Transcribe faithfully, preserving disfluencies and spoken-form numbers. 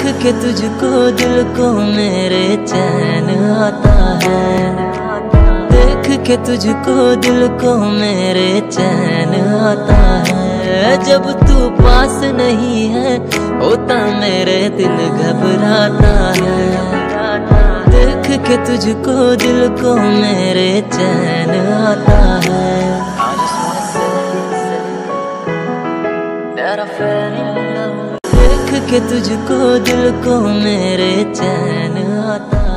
के तुझको दिल को मेरे चैन आता है। देख के तुझको दिल को मेरे चैन आता है। जब तू पास नहीं है होता मेरे दिल घबराता है। देख के तुझको दिल को मेरे चैन आता है। देख के तुझको दिल को मेरे चैन आता है।